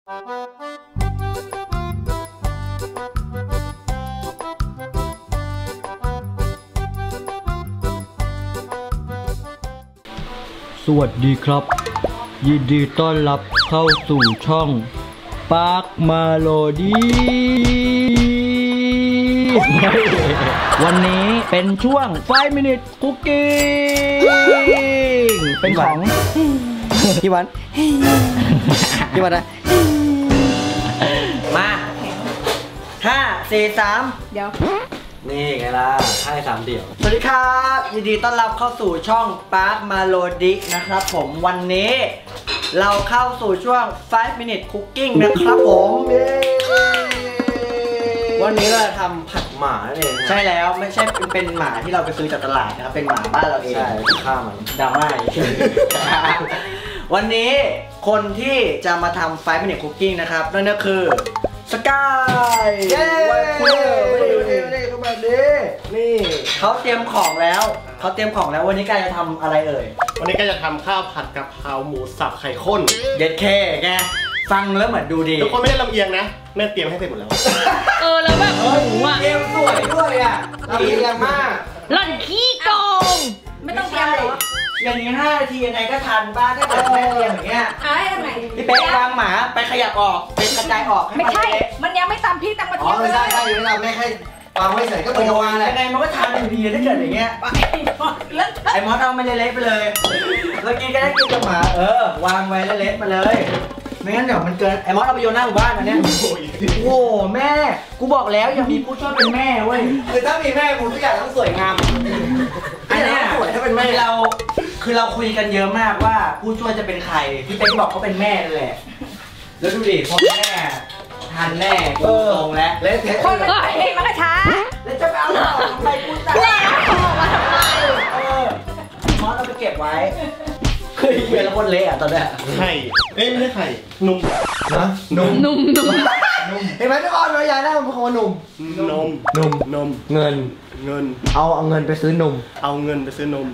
สวัสดีครับยินดีต้อนรับเข้าสู่ช่องปาร์คมาโลดี้วันนี้เป็นช่วง5 minute cooking เป็นของพี่วันพี่วันนะมา5 4 3เดี๋ยวนี่ไงล่ะให้3เดี่ยวสวัสดีครับยินดีต้อนรับเข้าสู่ช่องปาร์คมาโลดี้นะครับผมวันนี้เราเข้าสู่ช่วง5 minute cooking นะครับผมวันนี้เราทำผัดหมาเองใช่แล้วไม่ใช่เป็นหมาที่เราไปซื้อจากตลาดนะครับเป็นหมาบ้านเราเองใช่ฆ่ามันดราม่าวันนี้คนที่จะมาทำ5 minute cooking นะครับนั่นก็คือสกายเย้นี่เขาแบบนี้นี่เขาเตรียมของแล้ววันนี้กายจะทำอะไรเอ่ยวันนี้ก็จะทำข้าวผัดกะเพราหมูสับไข่ข้นเด็ดแค่แกฟังแล้วเหมือนดูดีทุกคนไม่ได้ลำเอียงนะแม่เตรียมให้เสร็จหมดแล้วแล้วแบบหมูอ่ะเตรียมสวยด้วยอ่ะลำเอียงมากหล่อนขี้โกงไม่ต้องเตรียมหรออย่างนี้5 นาทียังไงก็ทันบ้านถ้าเกิดแม่เตรียมอย่างเงี้ยให้ทำไงพี่เป๊กวางหมาไปขยับออกเป็นกระจายออกไม่ใช่มันยังไม่ตำพี่ตำกระเทียมไม่ใช่อยู่ในเราไม่ให้วางไว้เฉยก็เป็นวางแหละยังไงมันก็ทานอยู่ดีถ้าเกิดอย่างเงี้ยไอ้มอสเอาไม่เละๆไปเลยแล้วกินก็ได้กินกับหมาวางไว้เละๆมาเลยไม่งั้นเดี๋ยวมันเกินไอ้มอสเอาไปโยนหน้าหมู่บ้านอันเนี้ยโอ้แม่กูบอกแล้วอย่ามีผู้ช่วยเป็นแม่เว้ยคือถ้ามีแม่กูทุกอย่างต้องสวยงามอันนี้สวยถ้าเป็นแม่คือเราคุยกันเยอะมากว่าผู้ช่วยจะเป็นใครพี่เป๊กบอกเขาเป็นแม่นั่นแหละแล้วดูดิพอแม่ทันแน่ตรงแล้วเละเทะคนมันเองมันก็ช้าแล้วจะไปเอาหลอดทำไมกูตัดแล้วออกมาทำไมมอสเราไปเก็บไว้คือเวลาคนเละตอนนี้ไข่ไม่ใช่ไข่นุ่มนะนุ่มเห็นไหมทุกคนเราอยากได้มันเป็นคำว่านุ่มเงินเอาเงินไปซื้อนมเอาเงินไปซื้อนม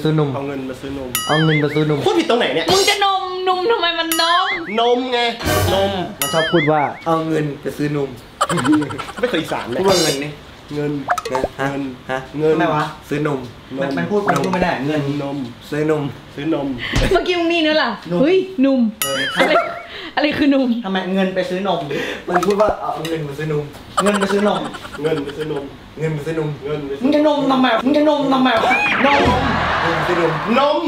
พูดผิดตรงไหนเนี่ยมึงจะนมทำไมมันนมไงมันชอบพูดว่าเอาเงินไปซื้อนมไม่เคยอีสานเลยพูดว่าเงินนี่เงินทำไมวะซื้อนมมันพูดไม่ได้เงินนมซื้อนมเมื่อกี้มึงนี่เนอะล่ะเฮ้ยนุ่มอะไรคือนุ่มทำไมเงินไปซื้อนมมันพูดว่าเอาเงินไปซื้อนมมึงจะนมทำไมนม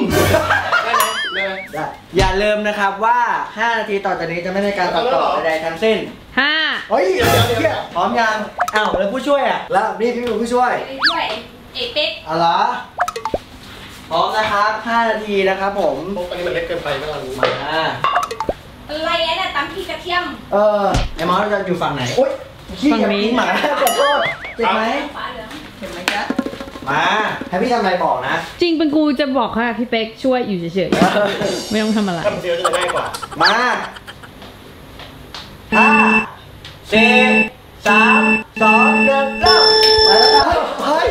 อย่าลืมนะครับว่า5 นาทีต่อจากนี้จะไม่มีการตัดต่อใดๆทั้งสิ้น 5 เฮ้ยเดี๋ยวพร้อมยังอ้าวแล้วผู้ช่วยอ่ะแล้วนี่พี่เป็นผู้ช่วยเอเป็กอะไรพร้อมนะครับ5 นาทีนะครับผมอันนี้มันเล็กเกินไปไม่ต้องรู้มาอะไรเนี่ยตำพริกกระเทียมไอ้มอสจะอยู่ฝั่งไหนโอ๊ยฝั่งนี้หมาขอโทษเจ็บไหมจ๊ะมาให้พี่ทำอะไรบอกนะจริงเป็นกูจะบอกค่ะพี่เป๊กช่วยอยู่เฉยๆไม่ต้องทำอะไรทำเดียวจะง่ายกว่ามา5 4 3 2 1เริ่มเฮ้ย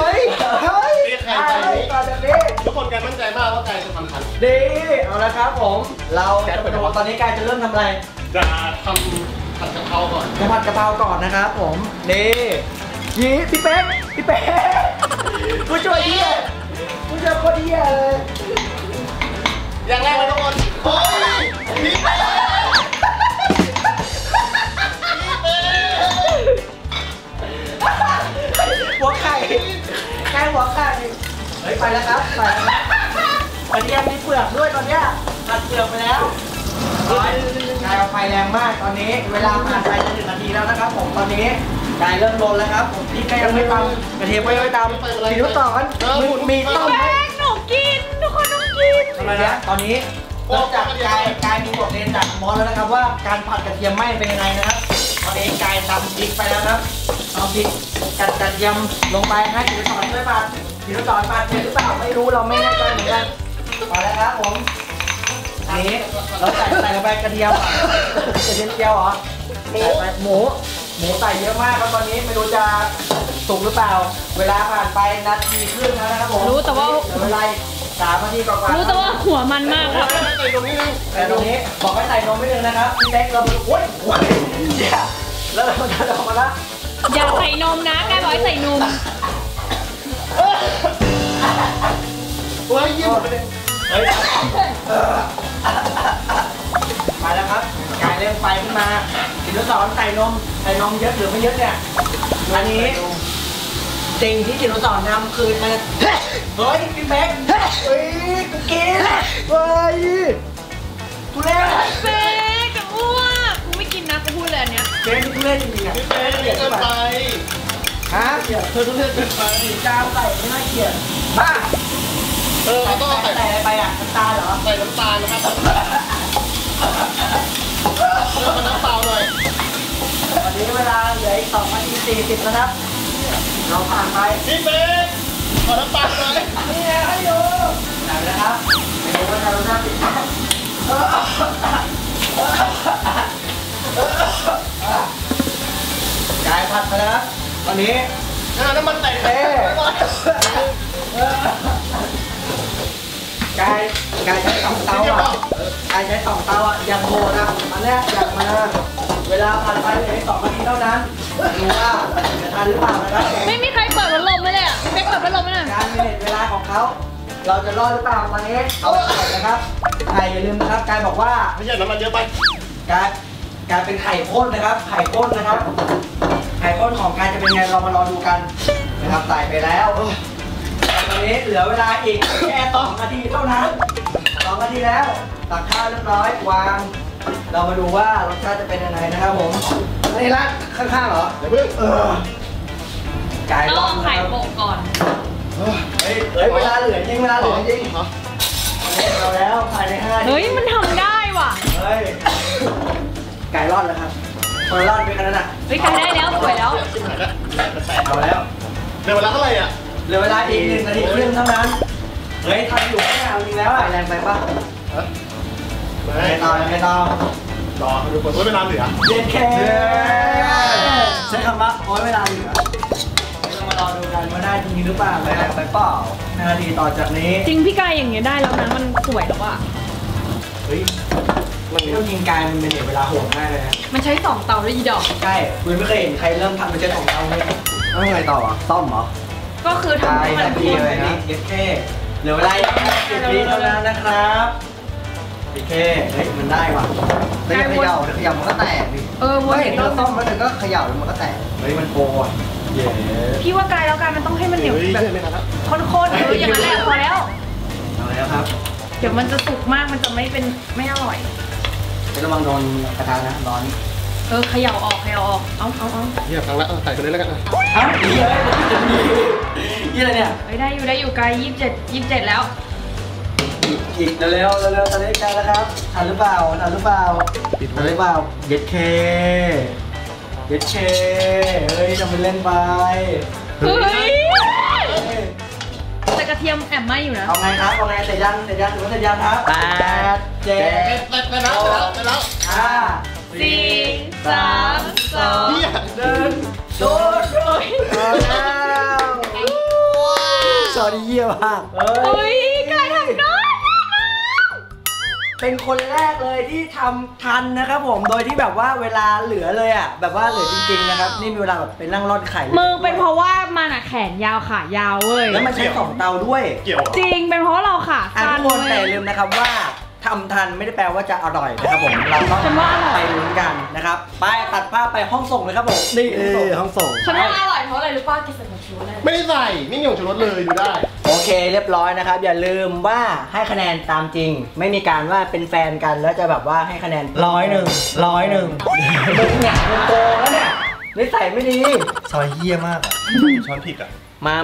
ทุกคนกายมั่นใจมากว่ากายจะทำทันดีเอาละครับผมเราตอนนี้กายจะเริ่มทำอะไรจะทำผัดกะเพราก่อนนะครับผมนี่ยี่พี่เป๊กผู้ช่วยเหี้ยคนเหี้ยเลยอย่างแรกเลยทุกคนโอ้ยพี่เป๊กหัวไข่แค่หัวไข่เฮ้ยไปแล้วครับตอนนี้มีเปลือกด้วยตอนนี้ตัดเปลือกไปแล้วกายเอาไฟแรงมากตอนนี้เวลาผ่านไปจะ1 นาทีแล้วนะครับผมตอนนี้กายเริ่มโดนแล้วครับผมพี่กายยังไม่ตำกระเทียมไม่ตำสีนุ่นต่อกันมีต้มไหมหนูกินทุกคนต้องกินทำไมนะตอนนี้นอกจากกายมีบทเรียนจากมอสแล้วนะครับว่าการผัดกระเทียมไหม้เป็นยังไงนะครับตอนนี้กายตำพริกไปแล้วครับเอาพริกกระเทียมลงไปให้สีนุ่นต่อช่วยผัดสีนุ่นต่อผัดเป็นหรือเปล่าไม่รู้เราไม่แน่ใจเหมือนกันมาแล้วครับผมอันนี้เราใส่ลงไปกระเทียมเจียวเหรอใส่ไปหมูใส่เยอะมากครับตอนนี้ไม่รู้จะสุกหรือเปล่าเวลาผ่านไป1 นาทีครึ่งแล้วนะครับผมรู้แต่ว่าเวลา 3 นาทีกว่าๆรู้แต่ว่าหัวมันมากครับใส่ตรงนี้นึงแต่ตรงนี้บอกให้ใส่นมไม่ถึงนะครับพี่เล็กเราโอ๊ยเนี่ยแล้วเราจะออกมาละอย่าใส่นมนะกายบอกให้ใส่นมเฮ้ยยิ้มไปเลยเฮ้ยมาแล้วครับกายเร่งไฟขึ้นมาดินสอใส่นมเยอะหรือไม่เยอะเนี่ยอันนี้สิ่งที่ดินสอทำคือมันเฮ้ยพี่เป๊กเฮ้ยกูกินเฮ้ยกูเล่นเป๊กจะอ้วกกูไม่กินนะกูพูดเลยอันเนี้ยเป๊กกูเล่นจริงๆอ่ะพี่เป๊ะเกินไปฮะเดี๋ยวเธอต้องเล่นเป็นไปจามใส่ไม่น่าเกลียดบ้าเราต้องใส่ใส่อะไรไปอ่ะน้ำตาลเหรอใส่น้ำตาลนะครับเพิ่มน้ำเปล่าหน่อยวันนี้เวลาเหลืออีก2 นาที 40นะครับเราผ่านไปพี่เป๊ะขอน้ำตาลหน่อยนี่ไงให้อยู่ไหนนะครับไม่รู้ว่าจะรู้หน้าติดกายผัดไปแล้วตอนนี้น้ำมันแตกกายใช้2 เตาอ่ะกายใช้2 เตาอ่ะอย่างโหดอ่ะอันเนี้ยอย่างมาเวลาผ่านไปเหลืออีก2 นาทีเท่านั้นดูว่าจะทันหรือเปล่านะครับไม่มีใครเปิดพัดลมไม่เลยอ่ะเป๊กเปิดพัดลมไม่หน่อยการเมเนจเวลาของเขาเราจะรอดหรือเปล่าตอนนี้เอาไปก่อนนะครับไข่อย่าลืมนะครับกายบอกว่าไม่ใช่น้ำมันเยอะไปการเป็นไข่ข้นนะครับไข่ข้นนะครับไข่ข้นของการจะเป็นไงเรามารอดูกันนะครับใส่ไปแล้วตอนนี้เหลือเวลาอีกแค่2 นาทีเท่านั้น2 นาทีแล้วตักข้าวเรียบร้อยวางเรามาดูว่ารสชาติจะเป็นยังไงนะครับผมนี่ร้านข้างๆเหรอเดี๋ยวเพิ่งไก่ต้ร้ออง นไข่นะครับโปะก่อนเฮ้ยเวลาเหลือจริงเวลาเหลือจริงเราแล้วภายใน5 นาทีเฮ้ยมันทำได้ว่ะเฮ้ยไก่รอดแล้วครับคนรอดเป็นขนาดนั้นเฮ้ยกันได้แล้วสวยแล้วเอาแล้วเดี๋ยวเวลาเท่าไหร่อ่ะเหลือเวลาอีก1 นาทีครึ่งเท่านั้นเฮ้ยทำอยู่แค่เอาจริงแล้วอะแรงไปปะไม่ต้องรอดูผลว่าเวลาเหลือเย็นแค่ใช้คำว่าโอ้ยเวลาเหลือเรามารอดูกันว่าได้จริงหรือเปล่าแรงไปเปล่า5 นาทีต่อจากนี้จริงพี่กายอย่างเงี้ยได้แล้วนะมันสวยแล้วอ่ะเฮ้ยมันต้องยิงกายมันเป็นเวลาโหดมากเลยนะมันใช้2 เตาด้วยอีดอกใช่คุณไม่เคยเห็นใครเริ่มทำมันจะ2 เตาเลยแล้วไงต่อซ่อมเหรอก็คือทำให้มันดีเลยนะเย็ดแค่เหลือเวลาอีก10 วิเท่านั้นนะครับโอเคเฮ้ยมันได้ว่ะไม่ได้เขย่าเดี๋ยวเขย่ามันก็แตกดิวนเห็นเราซ่อมแล้วเดี๋ยวก็เขย่าแล้วมันก็แตกเฮ้ยมันโปรอ่ะเย้พี่ว่ากายแล้วกายมันต้องให้มันเหนียวแบบข้นๆอย่างนั้นแหละพอแล้วเอาแล้วครับเดี๋ยวมันจะสุกมากมันจะไม่อร่อยไม่ระวังโดนกระทะนะร้อนเขย่าออกเอาเงียบฟังแล้วใส่ไปเลยแล้วกันเอ้าดีเลยยี่อะไรเนี่ยเฮ้ยได้อยู่กาย27แล้วอีกเร็วตอนนี้ใกล้แล้วครับทันหรือเปล่าทันหรือเปล่าเย็ดเคเฮ้ยทำเป็นเล่นไปเฮ้ยแต่กระเทียมแอบไหม้อยู่นะเอาไงครับเอาไงเสร็จยังหรือว่าเสร็จยังครับ8 7 ไปแล้ว 5 4 3 2 1โดนสอดีเยี่ยมมากเฮ้ยกายทำได้เป็นคนแรกเลยที่ทำทันนะครับผมโดยที่แบบว่าเวลาเหลือเลยอ่ะแบบว่าเหลือจริงๆนะครับนี่มีเวลาแบบไปนั่งร่อนไข่มึงเป็นเพราะว่ามันอะแขนยาวขายาวเว้ยแล้วมันใช้2 เตาด้วยเกี่ยวจริงเป็นเพราะเราขาอ่ะสั้ทุนกคนแต่อย่าลืมนะครับว่าทำทันไม่ได้แปลว่าจะอร่อยนะครับผมเราต้องฉันว่าอร่อยไปลุ้นกันนะครับไปตัดภาพไปห้องส่งเลยครับผมนี่ห้องส่งฉันว่าอร่อยเพราะอะไรรู้ป่ะกินใส่ผงชูรสเลยไม่ได้ใส่ไม่มีของชูรสเลยดูได้โอเคเรียบร้อยนะครับอย่าลืมว่าให้คะแนนตามจริง ไม่มีการว่าเป็นแฟนกันแล้วจะแบบว่าให้คะแนน100มึงเนี่ยมึงโกงแล้วเนี่ยนิสัยไม่ดีซอยเยี่ยมากอ่ะช้อนผิดอ่ะมา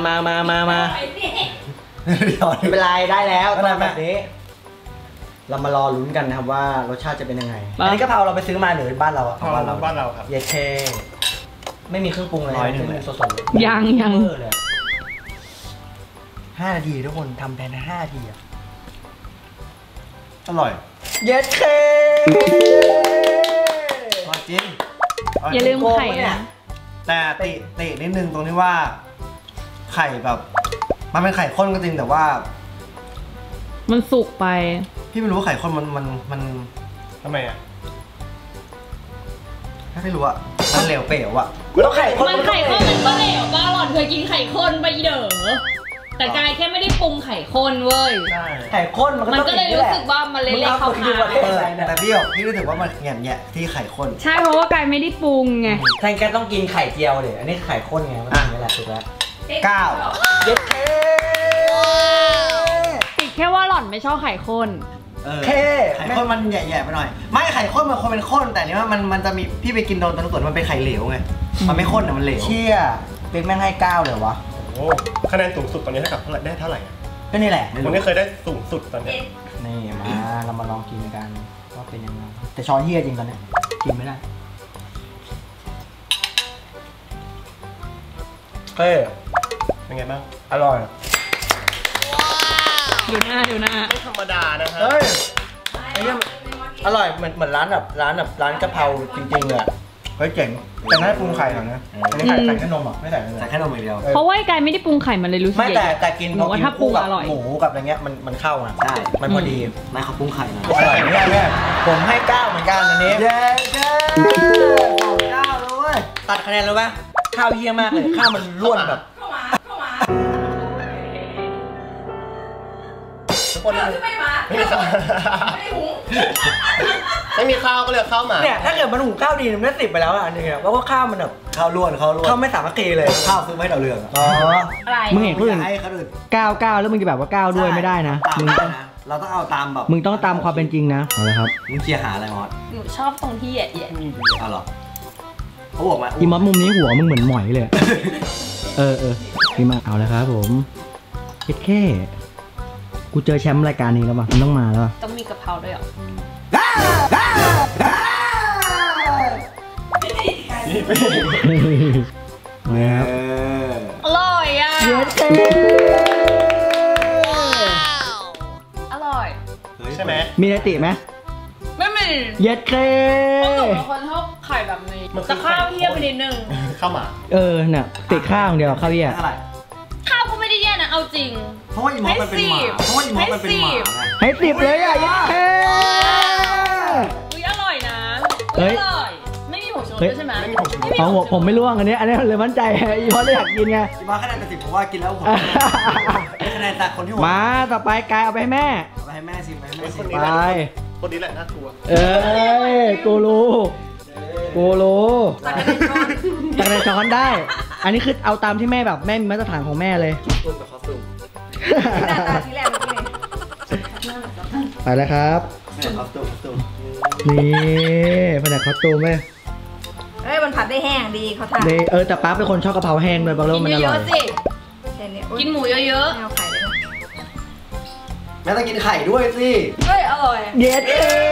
ไม่เป็นไรได้แล้วตอนแบบนี้ เรามารอลุ้นกันนะครับว่ารสชาติจะเป็นยังไงอันนี้กะเพราเราไปซื้อมาหรือบ้านเราอะของบ้านเราครับเยเคไม่มีเครื่องปรุงเลยสดๆเลยยังเลย5 นาทีทุกคนทำแพน5 นาทีอะอร่อยเยเคอร่อยจริงอย่าลืมไข่นะแต่ตินิดนึงตรงที่ว่า ไข่แบบ มันเป็นไข่ข้นก็จริงแต่ว่ามันสุกไปพี่ไม่รู้ว่าไข่ข้นมันทำไมอ่ะไม่รู้อะมันเหลวเป๋วอะแล้วไข่ข้นมันไข่ข้นมันก็เหลวป้าหล่อนเคยกินไข่ข้นไปอีเด้อแต่กายแค่ไม่ได้ปรุงไข่ข้นเว้ยใช่ไข่ข้นมันมันก็เลยรู้สึกว่ามันเละๆขาวแต่พี่บอกพี่รู้สึกว่ามันแง่ๆที่ไข่ข้นๆใช่เพราะว่ากายไม่ได้ปรุงไงแทนแกต้องกินไข่เจียวดิอันนี้ไข่ข้นไงมันถึงนี่แหละถูกแล้ว 9 เย็ดเท่ติดแค่ว่าหล่อนไม่ชอบไข่ข้นเท่ไข่ข้นมันแย่ๆไปหน่อย ไม่ไข่ข้นมันคงเป็นข้นแต่นี่ว่ามันจะมีพี่ไปกินโดนตอนส่วนมันเป็นไข่เหลวไงมันไม่ข้นแต่มันเหลวเชี่ยเป็นแม่งให้9เลยวะโอ้คะแนนสูงสุดตอนนี้เท่ากับได้เท่าไหร่อะก็นี่แหละคนที่เคยได้สูงสุดตอนเนี้ยนี่มาเรามาลองกินกันว่าเป็นยังไงแต่ช้อนเฮียจริงตอนเนี้ยกินไม่ได้เฮ้ยเป็นไงบ้างอร่อยดูหน้าไม่ธรรมดานะฮะเฮ้ยไอ้เหี้ยอร่อยเหมือนร้านร้านกะเพราจริงๆเลยอะเฮ้ยเจ๋งแต่น่าปรุงไข่หน่อยนะอันนี้ใส่แค่นมอ่ะไม่ใส่อะไรใส่แค่นมอย่างเดียวเพราะว่ากายไม่ได้ปรุงไข่มันเลยรู้สึกไม่แย่แต่กินหนูว่าถ้าปรุงกับอร่อยหมูกับอะไรเงี้ยมันเข้านะใช่มันพอดีไม่เขาปรุงไข่นะอร่อยแม่ผมให้9เหมือนกันอันนี้เย้บอก9แล้วเว้ยตัดคะแนนเลยปะข้าวเยี่ยมากเลยข้าวมันร่วนแบบทุกคนไม่มีข้าวไม่มีข้าวก็เลยข้าวหมาเนี่ยถ้าเกิดมันหุงข้าวดีมันได้10ไปแล้วอ่ะอันนี้เพราะว่าข้าวมันแบบข้าวล้วนข้าวไม่สามัคคีเลยข้าวซื้อไม่ให้เราเรืองอ๋ออะไรมึงเห็นคนอื่นให้เขาอื่น 9 แล้วมึงจะแบบว่า9ด้วยไม่ได้นะตามมึงได้ต้องนะเราต้องเอาตามแบบมึงต้องตามความเป็นจริงนะเอาละครับมึงเคลียร์หาอะไรมอสหนูชอบตรงที่แย่เอาเหรอเขาบอกมาอีมอสมุมนี้หัวมึงเหมือนหมอยเลย เออพี่มาเอาละครับผมเอ็ดแค่กูเจอแชมป์รายการนี้แล้วว่ะมันต้องมาแล้วว่ะต้องมีกะเพราด้วยเหรอนะครับอร่อยอ่ะเย็ดแค่อร่อยใช่ไหมมีอะไรติไหมไม่มีเย็ดแค่เพราะหนูเป็นคนชอบไข่แบบนี้แต่ข้าวเทียบไปนิดนึงข้าวหมาเนี่ยติข้าวอย่างเดียวข้าวเหี้ยเท่าไหร่ข้าวก็ไม่ได้แย่นะเอาจริงเพราะว่าอีมอสมันเป็นหมาเพราะว่าอีมอสมันเป็นหมาไงให้10เลยอ่ะเย็ดแค่อุ้ยอร่อยนะเฮ้อุ้ยยอร่อย ไม่มีผงชูรสเฮ้ยด้วยใช่ไหมไม่มีผงชูรสเอาผมไม่ร่วงอันนี้เลยมั่นใจอีมอสเลยอยากกินไงอีมอสคะแนนแต่10ผมว่ากินแล้วผมให้คะแนนจากคนที่หัวมาต่อไปกายเอาไปให้แม่เอาไปให้แม่ชิมไปให้แม่ชิมไปคนนี้แหละน่ากลัวเอ้ยกูรู้ตักในช้อนได้ อันนี้คือเอาตามที่แม่แบบแม่มีมาตรฐานของแม่เลยตุ้มกับคอสตูมหน้าตาที่แรกเมื่อกี้นี่ไปแล้วครับแม่คอสตูมนี่แผนกคอสตูมไหมเอ้ยมันผัดได้แห้งดีเขาทานนี่แต่ป๊าเป็นคนชอบกะเพราแห้งด้วยบอกเลยว่ามันกินอเยร่ออะยๆสิแค่นี้อุ๊ยกินหมูเยอะไม่เอาไข่เลยนะแม่ต้องกินไข่ด้วยสิเฮ้ยอร่อยเย็ด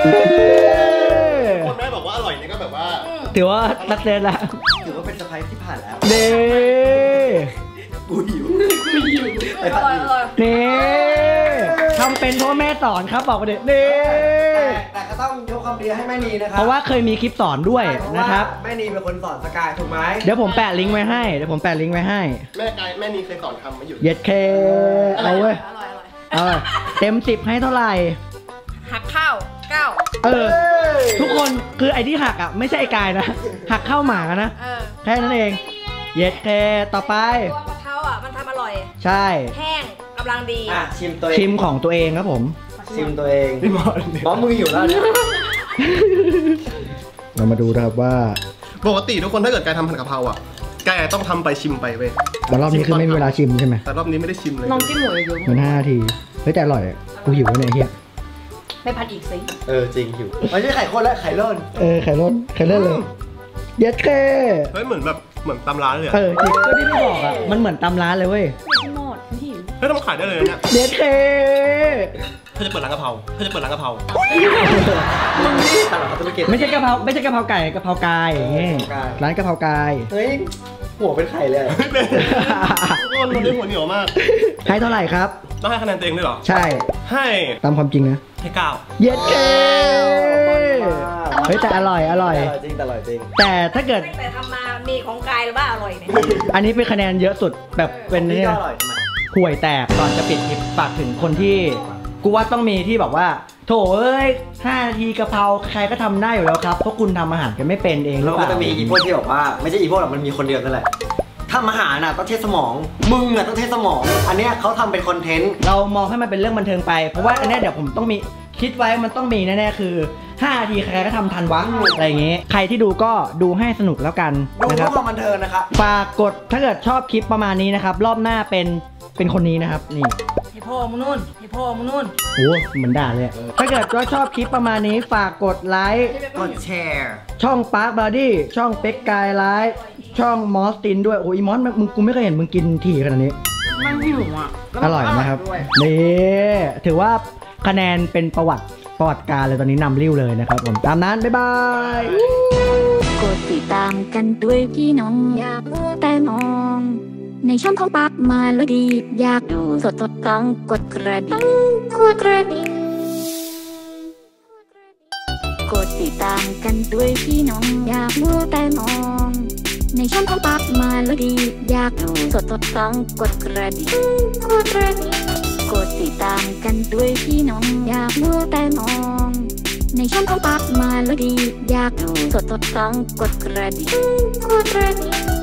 คนแม่บอกว่าอร่อยเนี่ยก็แบบว่าถือว่านักเรียนละถือว่าเป็นเซอร์ไพรส์ที่ผ่านแล้วเด้กูหิวอร่อยอร่อยนี่ทำเป็นเพราะว่าแม่สอนครับบอกกันเด็ดนี่แต่ก็ต้องยกความดีให้แม่นีนะครัเพราะว่าเคยมีคลิปสอนด้วยนะครับแม่นีเป็นคนสอนสกายถูกไหมเดี๋ยวผมแปะลิงก์ไว้ให้แม่นี่เคยสอนทำมาอยู่เย็ดเคเอาเว้ยอร่อยอร่อยเอาเว้ยเต็ม10ให้เท่าไหร่หักข้าว9 ทุกคนคือไอ้ที่หักอ่ะไม่ใช่ไอ้กายนะ หักเข้าหมานะ แค่นั้นเอง เย็ดเคต่อไปตัวกะเพราอ่ะมันทำอร่อยใช่แห้งกำลังดีอ่ะชิมตัวเองชิมของตัวเองครับผมชิมตัวเองบอสมืออยู่แล้วเนี่ยเรามาดูนะครับว่าปกติทุกคนถ้าเกิดกายทำผัดกะเพราอ่ะกายต้องทำไปชิมไปเว้ยวันรอบนี้คือไม่มีเวลาชิมใช่ไหมแต่รอบนี้ไม่ได้ชิมเลยๆน้องกินหมูเยอะมัน5 นาทีเฮ้ยแต่อร่อยอะกูหิวแล้วเนี่ยเฮียๆไม่ผัดอีกสิจริงหิวไม่ใช่ไข่ข้นแล้วไข่ร่นไข่ล้นเลย เย็ดเคเฮ้ยเหมือนตำร้านเลยอะจริงก็ที่พี่บอกอ่ะมันเหมือนตำร้านเลยเว้ยไม่หมดหิวเฮ้ยทำขายได้เลยนะเนี่ยเย็ดเคถ้าจะเปิดร้านกะเพรามึงนี่ตลาดธุรกิจไม่ใช่กะเพราไก่กะเพรากายอย่างเงี้ยร้านกะเพรากายเฮ้ยหัวเป็นไข่เลยทุกคนมันได้หัวเหนียวมากให้เท่าไหร่ครับต้องให้คะแนนตัวเองด้วยเหรอใช่ให้ตามความจริงนะให้เก้าเย็ดเคเฮ้ยแต่อร่อยจริงอร่อยจริงแต่ถ้าเกิดตั้งแต่ทำมามีของกายหรือว่าอร่อยเนี่ยอันนี้เป็นคะแนนเยอะสุดแบบเป็นนี่เนี่ยก็อร่อยทำไมห่วยแตกก่อนจะปิดคลิปฝากถึงคนที่กูว่าต้องมีที่แบบว่าโถเอ้ย5 นาทีกะเพราใครก็ทำได้อยู่แล้วครับเพราะคุณทำอาหารกันไม่เป็นเองหรืแล้อวเปก็ล่าจะมีอีพวกที่แบบว่าไม่ใช่อีพวกหรอกมันมีคนเดียวนั่นแหละทำอาหารน่ะต้องใช้สมองมึงน่ะต้องใช้สมองอันเนี้ยเขาทำเป็นคอนเทนต์เรามองให้มันเป็นเรื่องบันเทิงไปเพราะว่าอันเนี้ยเดี๋ยวผมต้องมีคิดไว้มันต้องมีแน่ๆคือ5 นาทีใครก็ทำทันวะอะไรอย่างงี้ใครที่ดูก็ดูให้สนุกแล้วกันดูนะคเพื่รัอบ ความบันเทิงนะครับฝากกดถ้าเกิดชอบคลิปประมาณนี้นะครับรอบหน้าเป็นคนนี้นะครับนี่ให้พ่อมึงนู่นให้พ่อมึงนู่นโอ้เหมือนด่าเลยถ้าเกิดว่าชอบคลิปประมาณนี้ฝากกดไลค์กดแชร์ช่องปาร์คบอดี้ช่องเป็กกายไลฟ์ช่องมอสตินด้วยโอ้ยมอสมึงกูไม่เคยเห็นมึงกินถี่ขนาดนี้มันหิวอ่ะอร่อยนะครับนี่ถือว่าคะแนนเป็นประวัติการเลยตอนนี้นำริ้วเลยนะครับผมตามนั้นบ๊ายบายกดติดตามกันด้วยพี่น้องอย่ามัวแต่มองในช่องของปากมาแลวดีอยากดูสดต้องกดกระดิ่งกดติดตามกันด้วยพี่น้องอย่ามัวแต่มองในช่องของปากมาแลวดีอยากดูสดต้องกดกระดิ่งกดติดตามกันด้วยพี่น้องอย่ามัวแต่มองในช่องของปากมาแลวดีอยากดูสดต้องกดกระดิ่ง